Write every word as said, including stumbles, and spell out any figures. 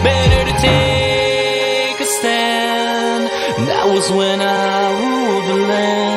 better to take a stand. That was when I ruled the land.